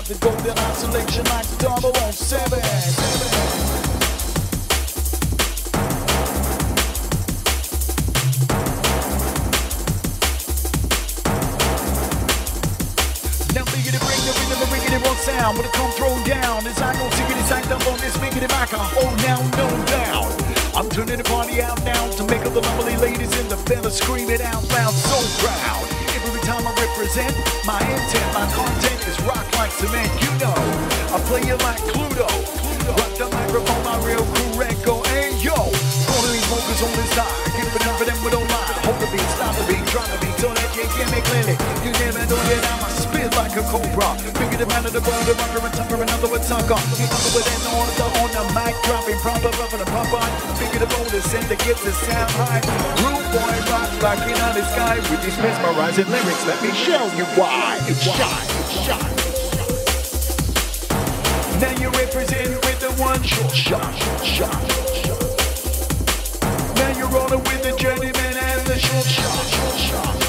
the golden isolation like the 007. Sound with a come thrown down as I go tickety sacked up on this biggity back. Oh now, no down. I'm turning the party out now to make all the lovely ladies and the fellas scream it out loud. So proud. Every time I represent my intent, my content is rock like cement. You know, I play it like Cluedo. Rock the microphone, my real crew record. Hey yo, all of these smokers on this side. Give it up for them with no lie. Hold the beat, stop the beat, drop the beat, so that you hear me clearly. You never know that I'ma spit like a cobra. Bigger the man of the bone, the rocker and tougher, another one sucker. You know with an order on the mic, dropping proper, rougher the pop on. Bigger the bone, the send that gets the sound high. Rude boy rock like in on the sky with these mesmerizing lyrics. Let me show you why. It's shine. Now you represent with the one shot. Now you're rolling with the Journeyman and the short shot.